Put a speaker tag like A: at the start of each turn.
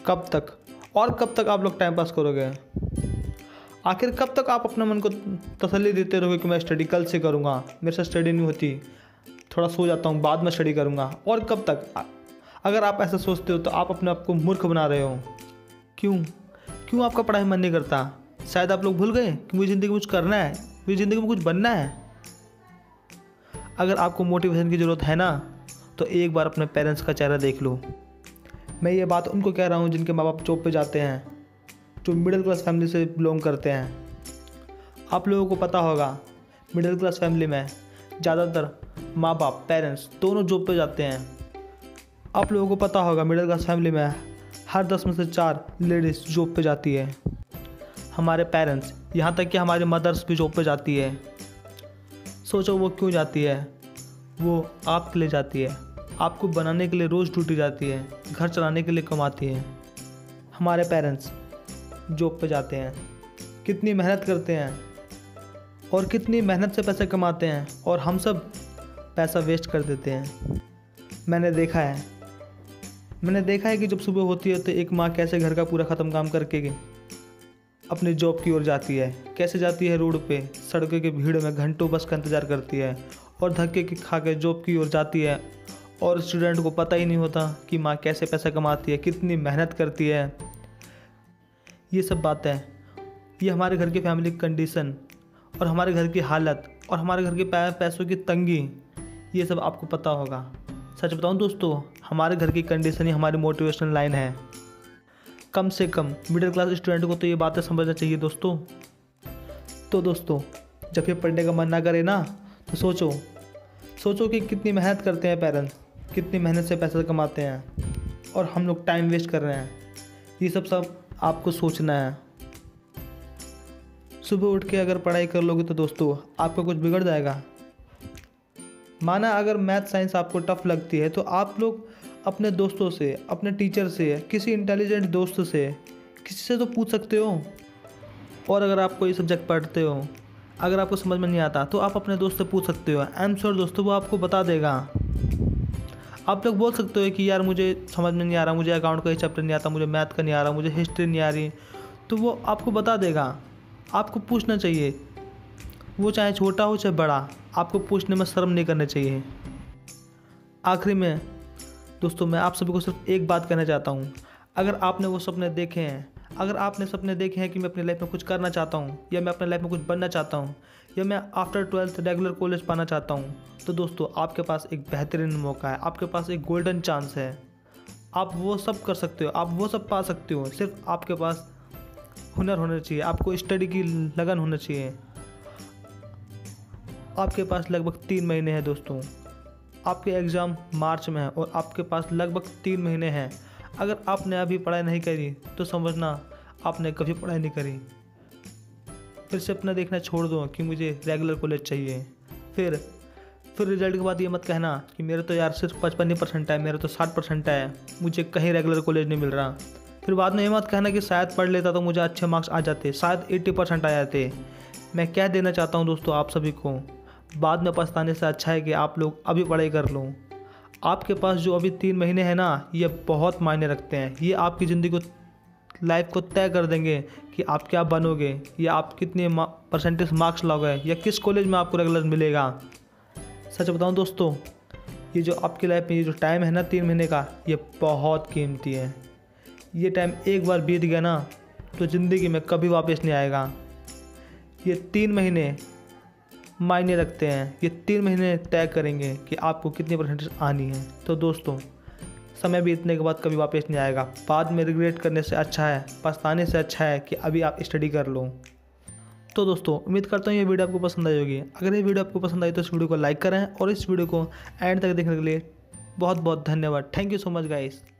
A: कब तक और कब तक आप लोग टाइम पास करोगे? आखिर कब तक आप अपने मन को तसल्ली देते रहोगे कि मैं स्टडी कल से करूँगा, मेरे से स्टडी नहीं होती, थोड़ा सो जाता हूँ, बाद में स्टडी करूँगा। और कब तक? अगर आप ऐसा सोचते हो तो आप अपने आप को मूर्ख बना रहे हो। क्यों आपका पढ़ाई मन नहीं करता? शायद आप लोग भूल गए कि मुझे ज़िंदगी में कुछ करना है, मुझे ज़िंदगी में कुछ बनना है। अगर आपको मोटिवेशन की ज़रूरत है ना, तो एक बार अपने पेरेंट्स का चेहरा देख लो। मैं ये बात उनको कह रहा हूँ जिनके माँ बाप जॉब पे जाते हैं, जो मिडिल क्लास फैमिली से बिलोंग करते हैं। आप लोगों को पता होगा मिडिल क्लास फैमिली में ज़्यादातर माँ बाप पेरेंट्स दोनों जॉब पे जाते हैं। आप लोगों को पता होगा मिडिल क्लास फैमिली में हर 10 में से 4 लेडीज़ जॉब पे जाती है। हमारे पेरेंट्स, यहाँ तक कि हमारी मदर्स भी जॉब पे जाती है। सोचो वो क्यों जाती है? वो आपके लिए जाती है, आपको बनाने के लिए रोज़ ड्यूटी जाती है, घर चलाने के लिए कमाती है। हमारे पेरेंट्स जॉब पे जाते हैं, कितनी मेहनत करते हैं और कितनी मेहनत से पैसे कमाते हैं, और हम सब पैसा वेस्ट कर देते हैं। मैंने देखा है कि जब सुबह होती है तो एक माँ कैसे घर का पूरा ख़त्म काम करके अपनी जॉब की ओर जाती है, कैसे जाती है रोड पे सड़कों की भीड़ में घंटों बस का इंतज़ार करती है और धक्के की खा के जॉब की ओर जाती है। और स्टूडेंट को पता ही नहीं होता कि माँ कैसे पैसा कमाती है, कितनी मेहनत करती है। ये सब बातें, ये हमारे घर की फैमिली कंडीशन और हमारे घर की हालत और हमारे घर के पैसों की तंगी, ये सब आपको पता होगा। सच बताऊं दोस्तों, हमारे घर की कंडीशन ही हमारी मोटिवेशनल लाइन है। कम से कम मिडिल क्लास स्टूडेंट को तो ये बातें समझना चाहिए दोस्तों। तो दोस्तों, जब ये पढ़ने का मन ना करे ना, तो सोचो कि कितनी मेहनत करते हैं पेरेंट्स, कितनी मेहनत से पैसा कमाते हैं और हम लोग टाइम वेस्ट कर रहे हैं। ये सब आपको सोचना है। सुबह उठ के अगर पढ़ाई कर लोगे तो दोस्तों आपका कुछ बिगड़ जाएगा। माना अगर मैथ साइंस आपको टफ लगती है तो आप लोग अपने दोस्तों से, अपने टीचर से, किसी इंटेलिजेंट दोस्त से, किसी से तो पूछ सकते हो। और अगर आप कोई सब्जेक्ट पढ़ते हो, अगर आपको समझ में नहीं आता तो आप अपने दोस्त से पूछ सकते हो। आई एम श्योर दोस्तों वो आपको बता देगा। आप लोग बोल सकते हो कि यार मुझे समझ में नहीं आ रहा, मुझे अकाउंट का ही चैप्टर नहीं आता, मुझे मैथ का नहीं आ रहा, मुझे हिस्ट्री नहीं आ रही, तो वो आपको बता देगा। आपको पूछना चाहिए, वो चाहे छोटा हो चाहे बड़ा, आपको पूछने में शर्म नहीं करनी चाहिए। आखिरी में दोस्तों मैं आप सभी को सिर्फ एक बात कहना चाहता हूँ। अगर आपने वो सपने देखे हैं, अगर आपने सपने देखे हैं कि मैं अपनी लाइफ में कुछ करना चाहता हूँ, या मैं अपने लाइफ में कुछ बनना चाहता हूँ, या मैं आफ्टर 12th रेगुलर कॉलेज पाना चाहता हूँ, तो दोस्तों आपके पास एक बेहतरीन मौका है, आपके पास एक गोल्डन चांस है। आप वो सब कर सकते हो, आप वो सब पा सकते हो। सिर्फ आपके पास हुनर होना चाहिए, आपको स्टडी की लगन होना चाहिए। आपके पास लगभग 3 महीने हैं दोस्तों, आपके एग्ज़ाम मार्च में है और आपके पास लगभग 3 महीने हैं। अगर आपने अभी पढ़ाई नहीं करी तो समझना आपने कभी पढ़ाई नहीं करी। फिर से अपना देखना छोड़ दो कि मुझे रेगुलर कॉलेज चाहिए। फिर रिजल्ट के बाद ये मत कहना कि मेरे तो यार सिर्फ 55% है, मेरे तो 60% है, मुझे कहीं रेगुलर कॉलेज नहीं मिल रहा। फिर बाद में ये मत कहना कि शायद पढ़ लेता तो मुझे अच्छे मार्क्स आ जाते, शायद 80% आ जाते। मैं क्या देना चाहता हूँ दोस्तों आप सभी को, बाद में पछताने से अच्छा है कि आप लोग अभी पढ़ाई कर लो। आपके पास जो अभी 3 महीने हैं ना, ये बहुत मायने रखते हैं। ये आपकी ज़िंदगी को, लाइफ को तय कर देंगे कि आप क्या बनोगे, या आप कितने परसेंटेज मार्क्स लाओगे, या किस कॉलेज में आपको रेगुलर मिलेगा। सच बताऊं दोस्तों, ये जो आपकी लाइफ में ये जो टाइम है ना 3 महीने का, ये बहुत कीमती है। ये टाइम एक बार बीत गया ना तो ज़िंदगी में कभी वापस नहीं आएगा। ये 3 महीने मायने रखते हैं, ये 3 महीने तय करेंगे कि आपको कितनी परसेंटेज आनी है। तो दोस्तों, समय बीतने के बाद कभी वापस नहीं आएगा। बाद में रिग्रेट करने से अच्छा है, पछताने से अच्छा है कि अभी आप स्टडी कर लो। तो दोस्तों, उम्मीद करता हूँ ये वीडियो आपको पसंद आई होगी। अगर ये वीडियो आपको पसंद आई तो इस वीडियो को लाइक करें और इस वीडियो को एंड तक देखने के लिए बहुत बहुत धन्यवाद। Thank you so much guys.